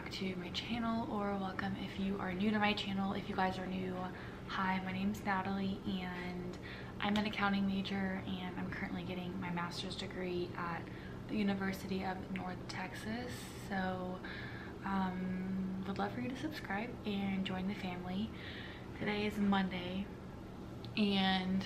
back to my channel, or welcome if you are new to my channel. If you guys are new, hi, my name's Natalie and I'm an accounting major and I'm currently getting my master's degree at the University of North Texas. So would love for you to subscribe and join the family. Today is Monday and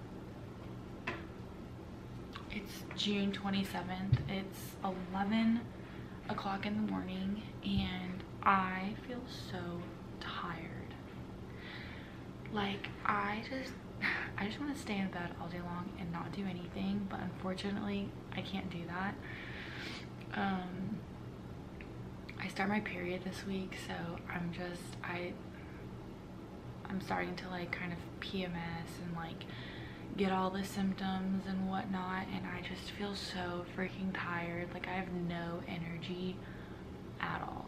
it's June 27th. It's 11 o'clock in the morning and I feel so tired. Like I just want to stay in bed all day long and not do anything, but unfortunately I can't do that. I start my period this week, so I'm starting to like kind of PMS and like get all the symptoms and whatnot, and I just feel so freaking tired. Like I have no energy at all.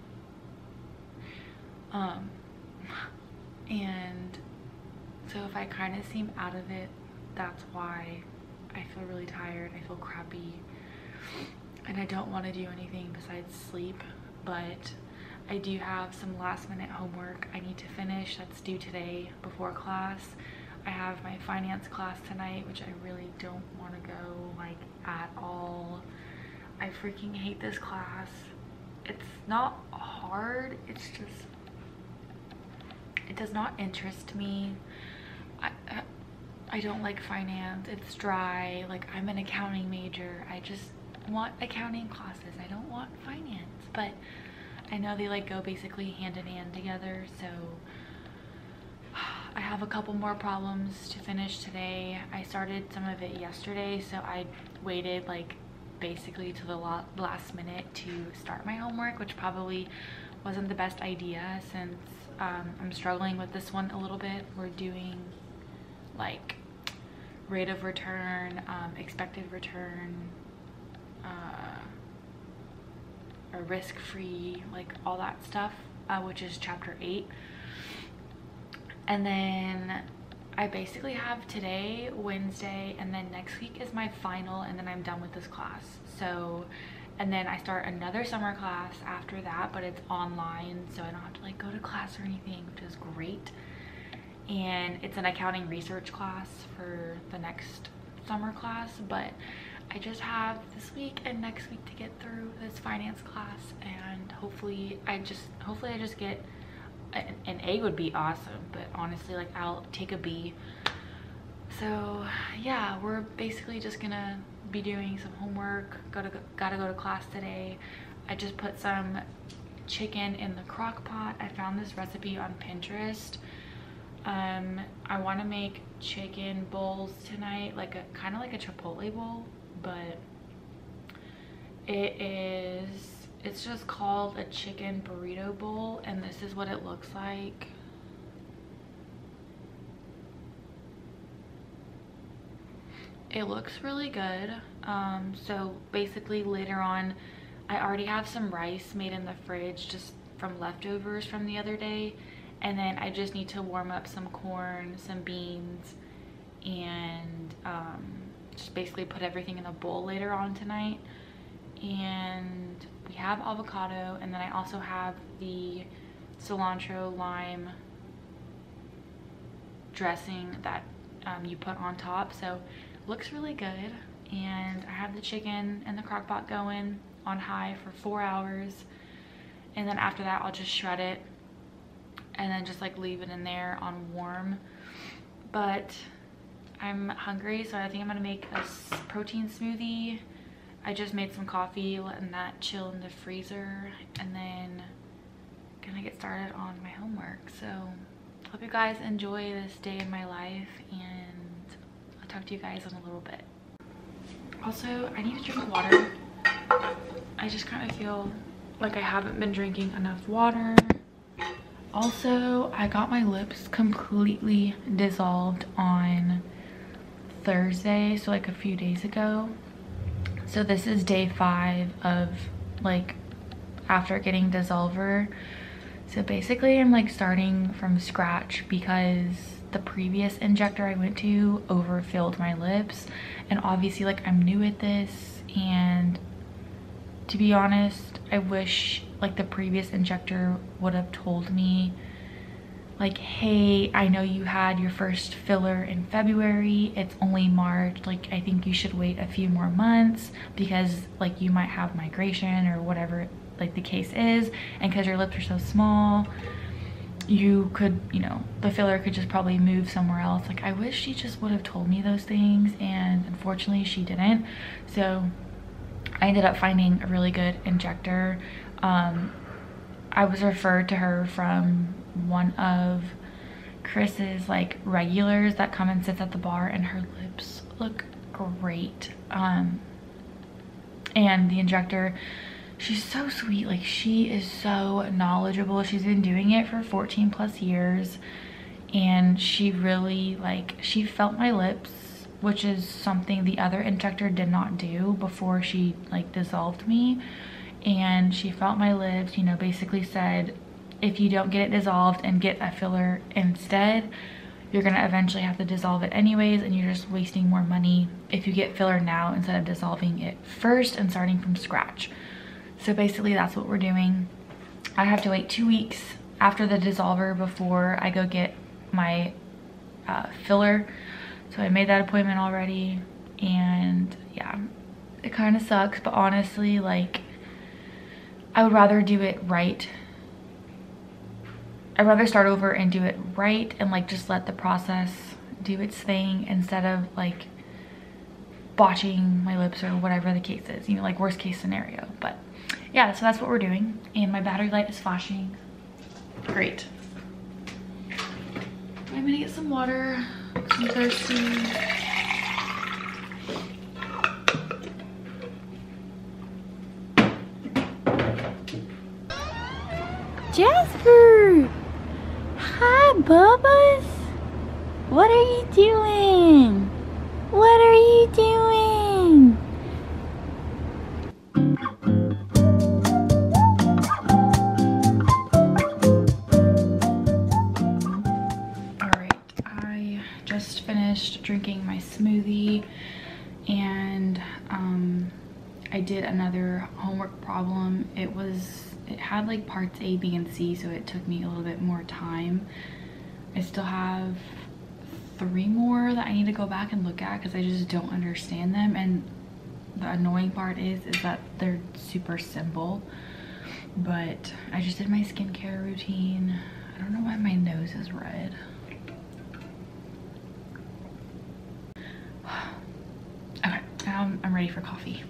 And so if I kind of seem out of it, that's why I feel really tired. I feel crappy and I don't want to do anything besides sleep. But I do have some last minute homework I need to finish that's due today before class. I have my finance class tonight, which I really don't want to go like at all. I freaking hate this class. It's not hard, it's just, it does not interest me. I don't like finance. It's dry. Like I'm an accounting major. I just want accounting classes. I don't want finance. But I know they like go basically hand in hand together, so I have a couple more problems to finish today. I started some of it yesterday, so I waited like basically to the last minute to start my homework, which probably wasn't the best idea since I'm struggling with this one a little bit. We're doing like rate of return, expected return, or risk-free, like all that stuff, which is chapter 8. And then I basically have today, Wednesday, and then next week is my final, and then I'm done with this class. So, and then I start another summer class after that, but it's online, so I don't have to like go to class or anything, which is great. And it's an accounting research class for the next summer class, but I just have this week and next week to get through this finance class, and hopefully I just get an A would be awesome, but honestly like I'll take a B. So yeah, we're basically just gonna be doing some homework. Gotta go to class today. I just put some chicken in the crock pot. I found this recipe on Pinterest. I want to make chicken bowls tonight, like a kind of like a Chipotle bowl, but it's just called a chicken burrito bowl, and this is what it looks like. It looks really good. So basically later on, I already have some rice made in the fridge just from leftovers from the other day, and then I just need to warm up some corn, some beans, and just basically put everything in a bowl later on tonight. And we have avocado, and then I also have the cilantro lime dressing that you put on top, so it looks really good. And I have the chicken in the crock pot going on high for 4 hours, and then after that I'll just shred it and then just like leave it in there on warm. But I'm hungry, so I think I'm gonna make a protein smoothie. I just made some coffee, letting that chill in the freezer, and then gonna get started on my homework. So hope you guys enjoy this day in my life, and I'll talk to you guys in a little bit. Also, I need to drink water. I just kind of feel like I haven't been drinking enough water. Also, I got my lips completely dissolved on Thursday, so like a few days ago. So this is day 5 of like after getting dissolver. So basically I'm like starting from scratch because the previous injector I went to overfilled my lips, and obviously like I'm new at this, and to be honest I wish like the previous injector would have told me like, hey, I know you had your first filler in February, it's only March, like I think you should wait a few more months because like you might have migration or whatever like the case is, and because your lips are so small, you could, you know, the filler could just probably move somewhere else. Like I wish she just would have told me those things, and unfortunately she didn't. So I ended up finding a really good injector. I was referred to her from one of Chris's like regulars that come and sits at the bar, and her lips look great. And the injector, she's so sweet. Like she is so knowledgeable. She's been doing it for 14 plus years, and she really like, she felt my lips, which is something the other injector did not do before she like dissolved me. And she felt my lips, you know, basically said, if you don't get it dissolved and get a filler instead, you're gonna eventually have to dissolve it anyways, and you're just wasting more money if you get filler now instead of dissolving it first and starting from scratch. So basically that's what we're doing. I have to wait 2 weeks after the dissolver before I go get my filler. So I made that appointment already, and yeah, it kind of sucks, but honestly, like, I would rather do it right. I'd rather start over and do it right and like just let the process do its thing instead of like botching my lips or whatever the case is, you know, like worst case scenario. But yeah, so that's what we're doing, and my battery light is flashing. Great. I'm gonna get some water. I'm thirsty. Jasper! Hi, Bubba's! What are you doing? What are you doing? Alright, I just finished drinking my smoothie, and I did another homework problem. It had like parts A, B, and C, so it took me a little bit more time. I still have 3 more that I need to go back and look at because I just don't understand them, and the annoying part is that they're super simple. But I just did my skincare routine. I don't know why my nose is red. Okay, now I'm ready for coffee.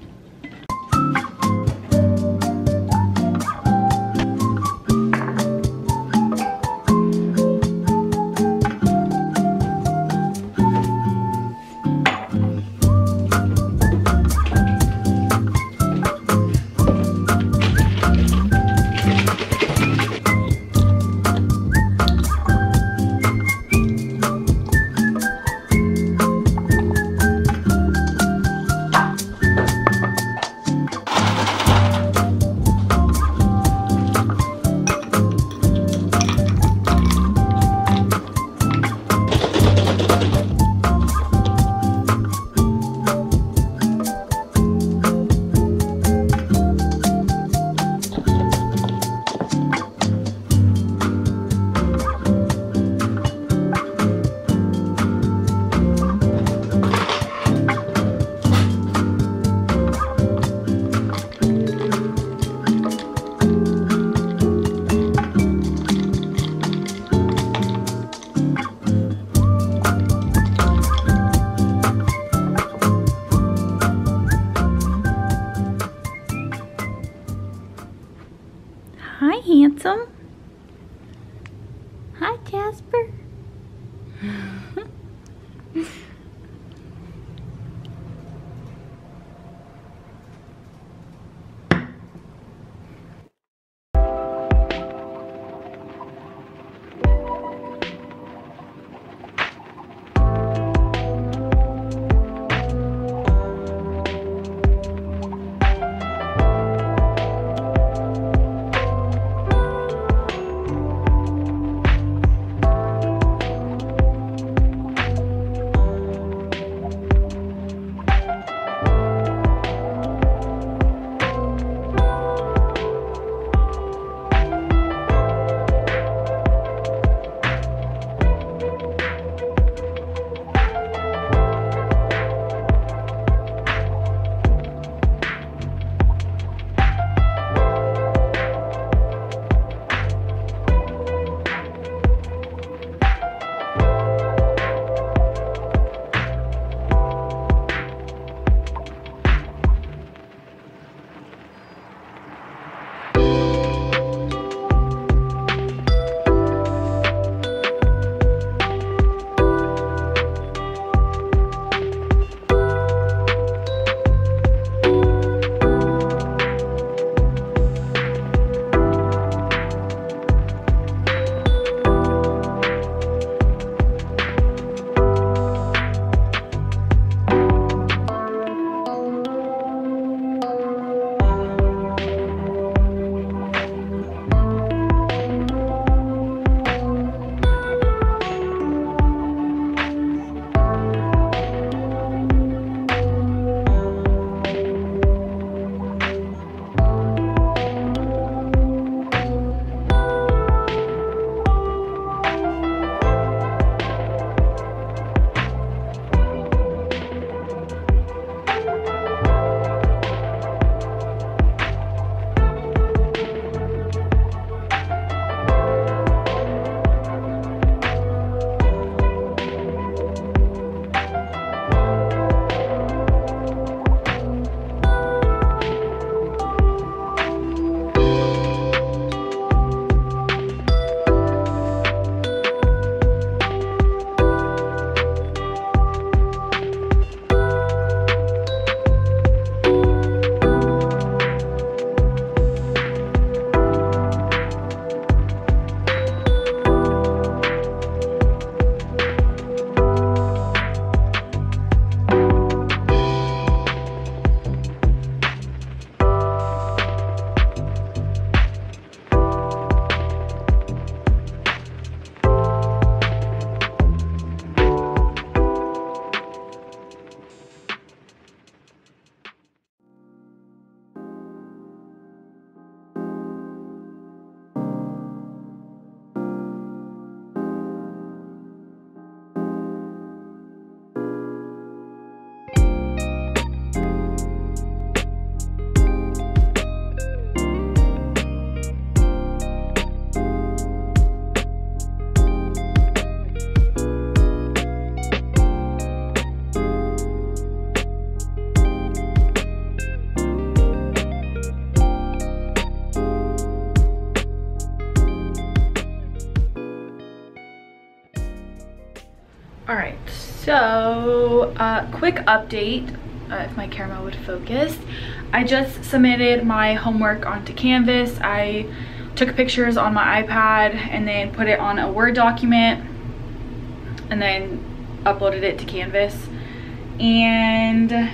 So, quick update, if my camera would focus. I just submitted my homework onto Canvas. I took pictures on my iPad and then put it on a Word document and then uploaded it to Canvas. And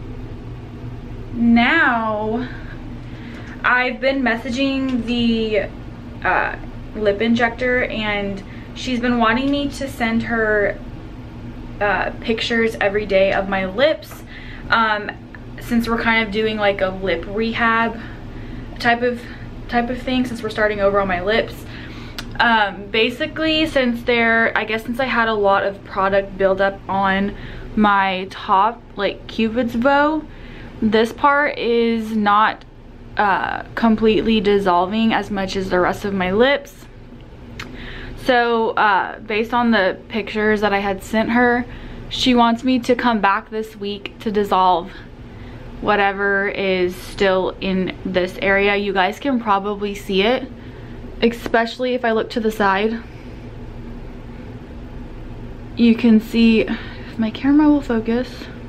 now I've been messaging the lip injector, and she's been wanting me to send her pictures every day of my lips, since we're kind of doing like a lip rehab type of thing, since we're starting over on my lips. Basically, since I had a lot of product buildup on my top, like Cupid's bow, this part is not completely dissolving as much as the rest of my lips. So based on the pictures that I had sent her, she wants me to come back this week to dissolve whatever is still in this area. You guys can probably see it, especially if I look to the side. You can see, if my camera will focus,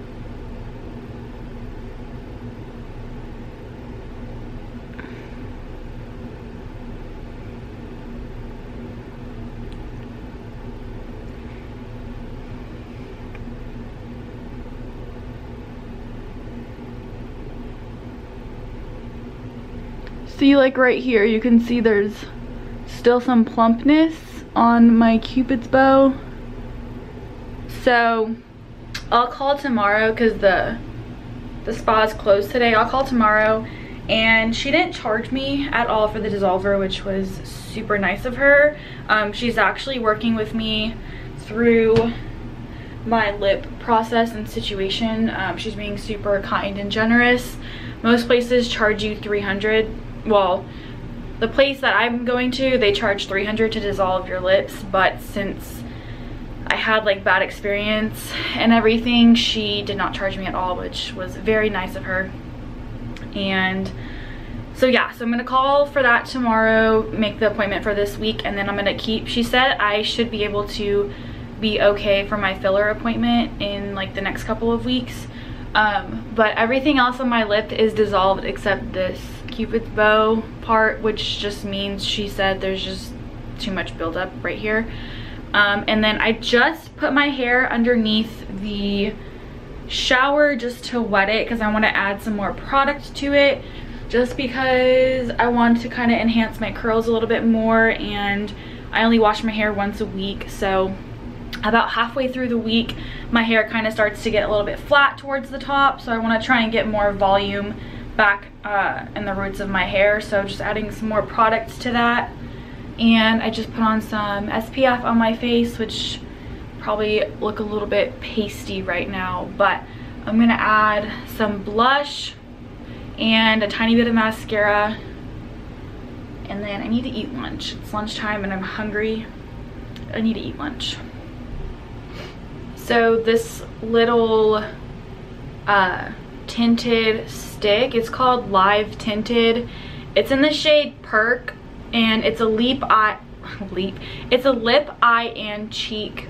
see, like right here, you can see there's still some plumpness on my Cupid's bow. So I'll call tomorrow because the spa is closed today. I'll call tomorrow, and she didn't charge me at all for the dissolver, which was super nice of her. She's actually working with me through my lip process and situation. She's being super kind and generous. Most places charge you $300. Well, the place that I'm going to, they charge $300 to dissolve your lips, but since I had like bad experience and everything, she did not charge me at all, which was very nice of her. And so yeah, so I'm gonna call for that tomorrow, make the appointment for this week, and then I'm gonna keep, she said I should be able to be okay for my filler appointment in like the next couple of weeks. But everything else on my lip is dissolved except this Cupid's bow part, which just means she said there's just too much buildup right here. And then I just put my hair underneath the shower just to wet it, because I want to add some more product to it, just because I want to kind of enhance my curls a little bit more, and I only wash my hair once a week. So about halfway through the week, my hair kind of starts to get a little bit flat towards the top, so I want to try and get more volume back in the roots of my hair. So just adding some more products to that. And I just put on some SPF on my face, which probably look a little bit pasty right now, but I'm gonna add some blush and a tiny bit of mascara, and then I need to eat lunch. It's lunchtime and I'm hungry. I need to eat lunch. So this little tinted stick, it's called Live Tinted. It's in the shade Perk, and it's a lip, eye, and cheek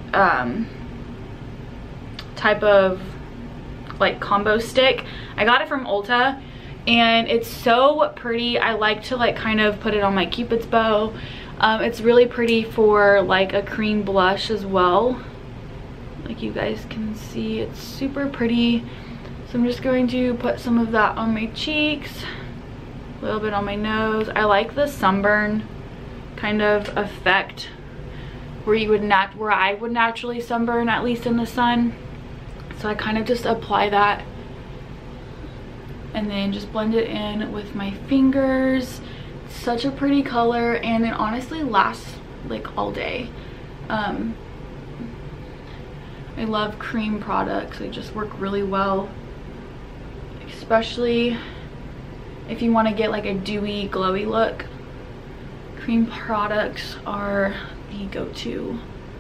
type of like combo stick. I got it from Ulta, and it's so pretty. I like to like kind of put it on my Cupid's bow. It's really pretty for like a cream blush as well. Like you guys can see, it's super pretty. So I'm just going to put some of that on my cheeks, a little bit on my nose. I like the sunburn kind of effect where I would naturally sunburn, at least in the sun. So I kind of just apply that and then just blend it in with my fingers. It's such a pretty color, and it honestly lasts like all day. I love cream products. They just work really well, especially if you want to get like a dewy, glowy look. Cream products are the go-to.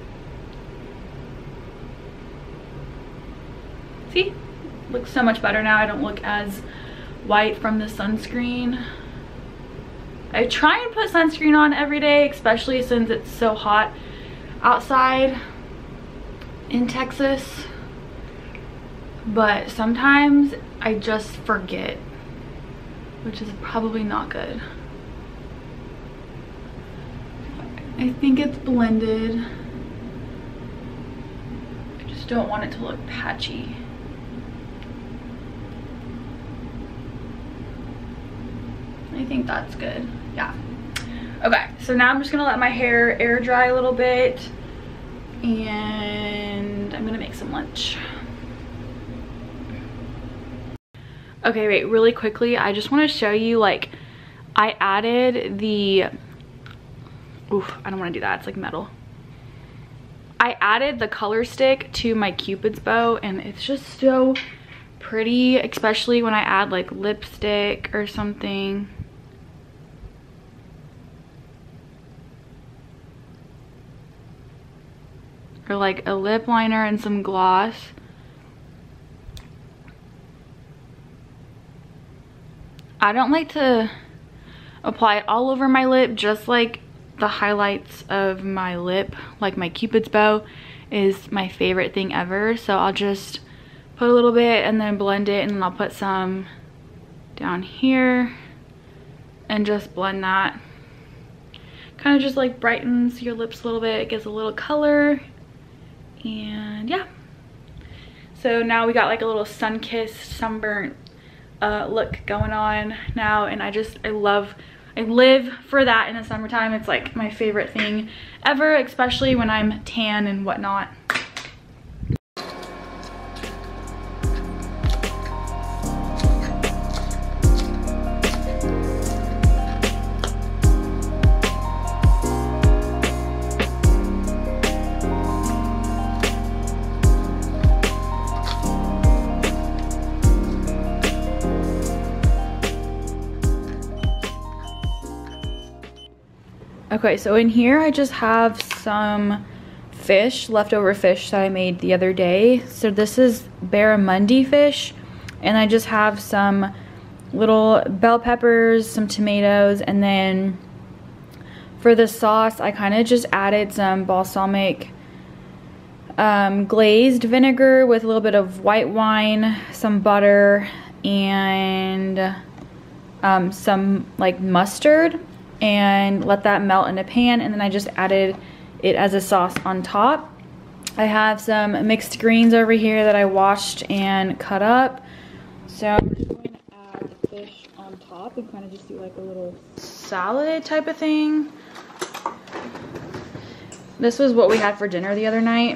See? Looks so much better now. I don't look as white from the sunscreen. I try and put sunscreen on every day, especially since it's so hot outside in Texas. but sometimes I just forget, which is probably not good. I think it's blended. I just don't want it to look patchy. I think that's good. Yeah. Okay, so now I'm just gonna let my hair air dry a little bit and I'm gonna make some lunch. Okay, wait, really quickly, I just want to show you, like, I added the, oof, I don't want to do that, it's like metal. I added the color stick to my Cupid's bow and it's just so pretty, especially when I add like lipstick or something. Or like a lip liner and some gloss. I don't like to apply it all over my lip, just like the highlights of my lip, like my Cupid's bow is my favorite thing ever. So I'll just put a little bit and then blend it, and then I'll put some down here and just blend that. Kind of just like brightens your lips a little bit, it gives a little color, and yeah. So now we got like a little sun-kissed, sunburnt look going on now, and I live for that in the summertime. It's like my favorite thing ever, especially when I'm tan and whatnot. Okay, so in here I just have some fish, leftover fish that I made the other day. So this is barramundi fish, and I just have some little bell peppers, some tomatoes, and then for the sauce I kind of just added some balsamic glazed vinegar with a little bit of white wine, some butter, and some like mustard, and let that melt in a pan, and then I just added it as a sauce on top. I have some mixed greens over here that I washed and cut up, so I'm just going to add the fish on top and kind of just do like a little salad type of thing. This was what we had for dinner the other night,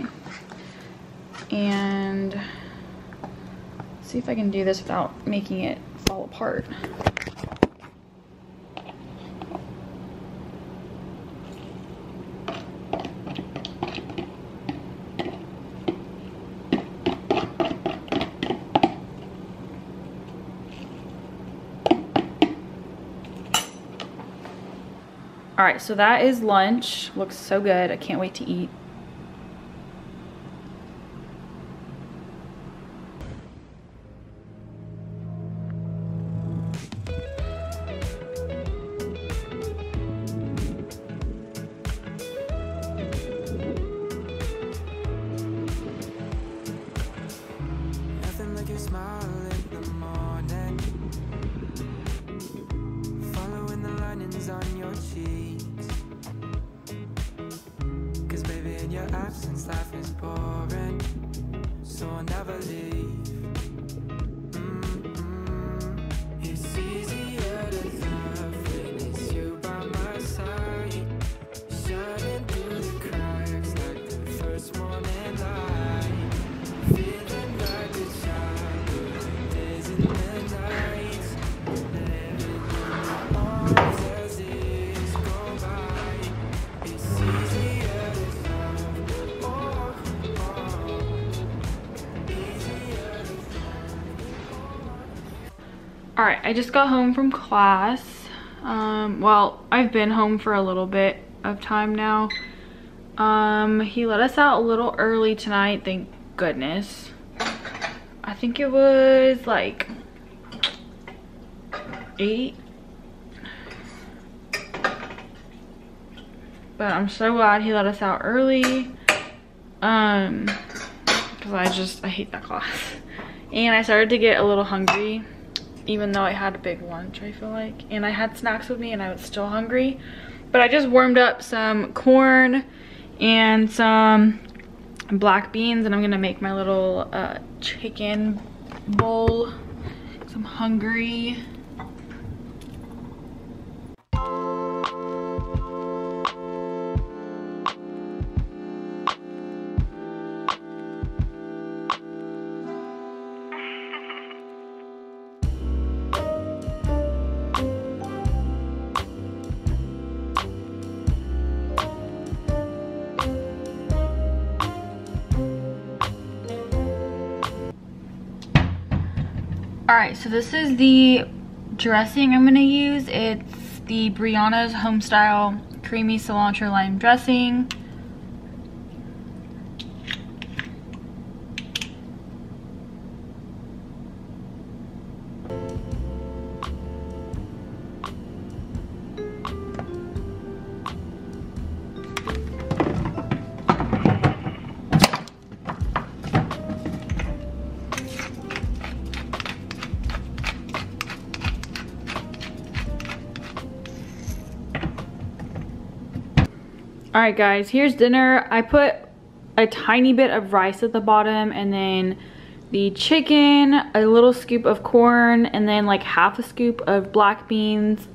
and let's see if I can do this without making it fall apart. All right, so that is lunch. Looks so good. I can't wait to eat. Nothing like your smile in the morning, following the linings on your cheeks. 'Cause baby, in your absence life is boring, so I'll never leave. It's easier to love when it's you by my side, shining through the cracks like the first morning light, feeling like a child, days and the nights, living in my arms as days go by. It's easier to love, oh, easier to All right, I just got home from class. Well, I've been home for a little bit of time now. He let us out a little early tonight, thank goodness. I think it was like 8. But I'm so glad he let us out early. Because I hate that class. and I started to get a little hungry, even though I had a big lunch, I feel like. And I had snacks with me and I was still hungry. But I just warmed up some corn and some black beans, and I'm gonna make my little chicken bowl. 'Cause I'm hungry. Alright, so this is the dressing I'm going to use. It's the Brianna's Homestyle Creamy Cilantro Lime Dressing. Alright guys, here's dinner. I put a tiny bit of rice at the bottom, and then the chicken, a little scoop of corn, and then like half a scoop of black beans,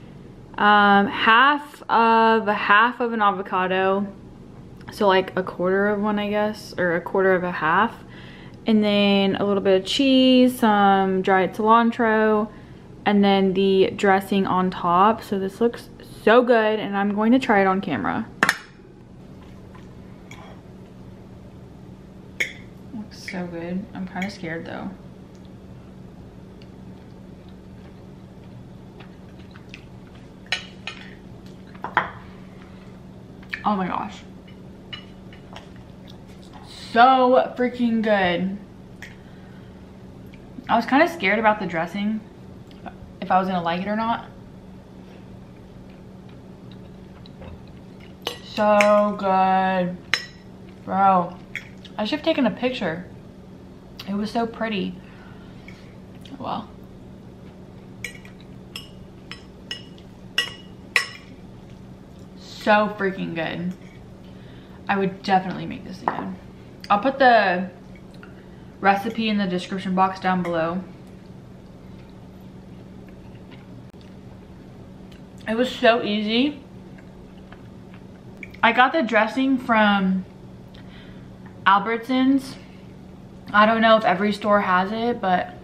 half of an avocado, so like a quarter of one I guess, or a quarter of a half, and then a little bit of cheese, some dried cilantro, and then the dressing on top. So this looks so good, and I'm going to try it on camera. So good. I'm kind of scared though. Oh my gosh. So freaking good. I was kind of scared about the dressing, if I was gonna like it or not. So good. Bro, I should have taken a picture. It was so pretty. Well, so freaking good. I would definitely make this again. I'll put the recipe in the description box down below. It was so easy. I got the dressing from Albertsons. I don't know if every store has it, but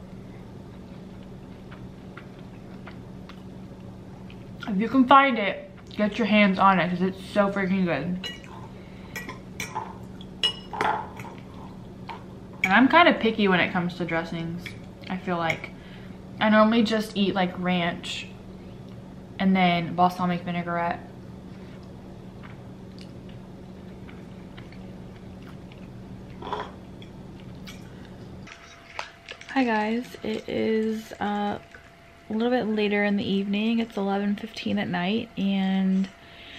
if you can find it, get your hands on it because it's so freaking good. And I'm kind of picky when it comes to dressings. I feel like I normally just eat like ranch and then balsamic vinaigrette. Hi guys, it is a little bit later in the evening. It's 11:15 at night and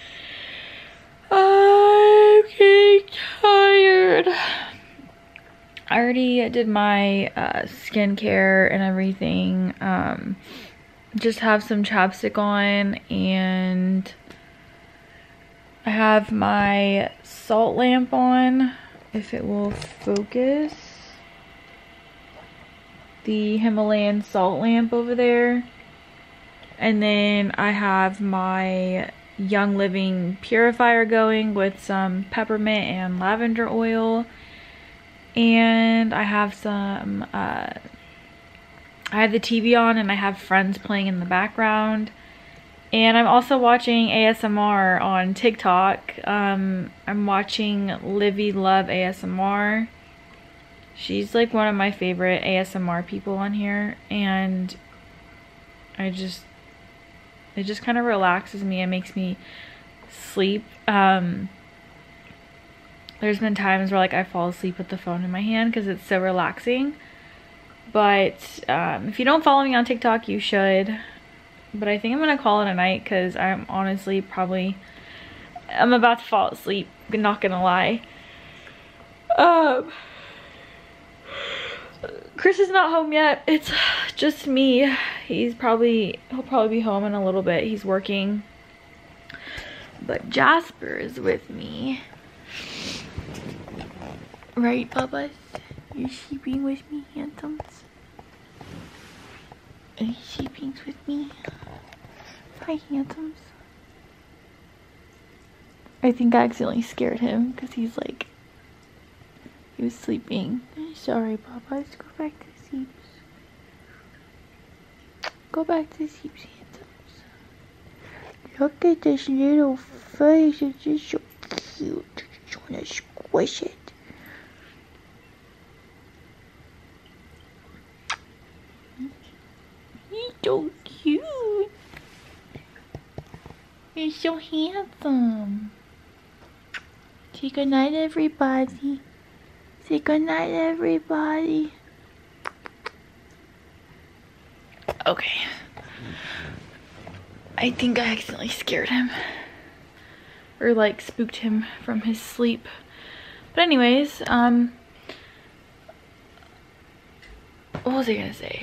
I'm getting tired. I already did my skincare and everything. Just have some chapstick on, and I have my salt lamp on, if it will focus. The Himalayan salt lamp over there, and then I have my Young Living purifier going with some peppermint and lavender oil, and I have some I have the TV on, and I have friends playing in the background, and I'm also watching ASMR on TikTok. I'm watching Livy Love ASMR. She's like one of my favorite ASMR people on here, and it just kind of relaxes me and makes me sleep. There's been times where like I fall asleep with the phone in my hand because it's so relaxing. But if you don't follow me on TikTok, you should. But I think I'm gonna call it a night because I'm honestly I'm about to fall asleep, not gonna lie. Chris is not home yet. It's just me. He'll probably be home in a little bit. He's working. But Jasper is with me. Right, Bubba? You're sleeping with me, handsomes? Are you sleeping with me? Hi, handsomes. I think I accidentally scared him because he's like, he was sleeping. Sorry, Bubba. Go back to sleep. Go back to sleep, handsomes. Look at this little face. It's just so cute. I just want to squish it. He's so cute. You're so handsome. Say goodnight, everybody. Say goodnight, everybody. Okay. I think I accidentally scared him. Or like spooked him from his sleep. But anyways, what was I gonna say?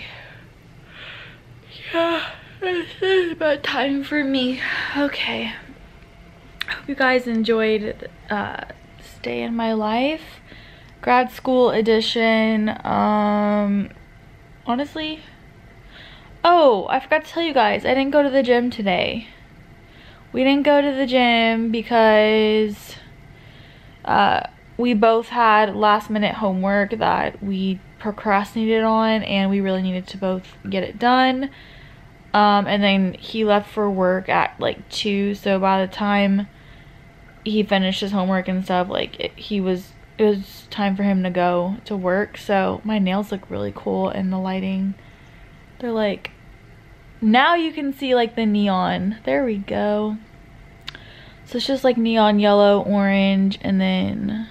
Yeah, it's about time for me. Okay. Hope you guys enjoyed Stay in My Life. Grad school edition. Honestly. Oh, I forgot to tell you guys. I didn't go to the gym today. We didn't go to the gym because we both had last minute homework that we procrastinated on and we really needed to both get it done. And then he left for work at like 2, so by the time he finished his homework and stuff, like it was time for him to go to work. So my nails look really cool in the lighting. They're like, now you can see like the neon. There we go. So it's just like neon yellow, orange, and then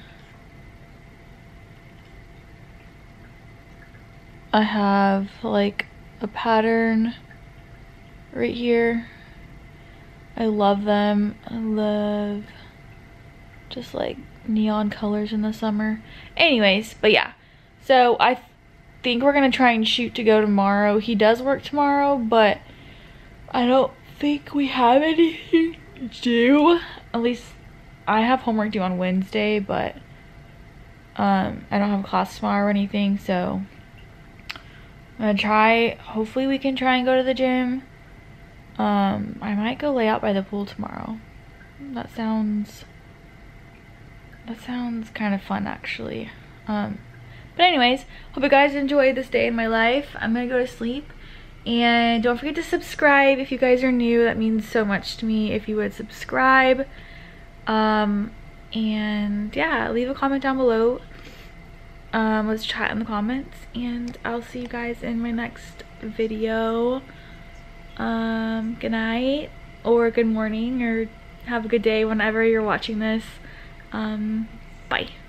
I have like a pattern right here. I love them. I love just like neon colors in the summer. Anyways, but yeah. So I think we're gonna try and shoot to go tomorrow. He does work tomorrow, but I don't think we have anything to do. At least I have homework due on Wednesday, but I don't have class tomorrow or anything, so I'm gonna try. Hopefully we can try and go to the gym. I might go lay out by the pool tomorrow. That sounds kind of fun, actually. But anyways, hope you guys enjoyed this day in my life. I'm gonna go to sleep, and don't forget to subscribe if you guys are new. That means so much to me if you would subscribe. And yeah, leave a comment down below. Let's chat in the comments, and I'll see you guys in my next video. Good night or good morning, or have a good day whenever you're watching this. Bye.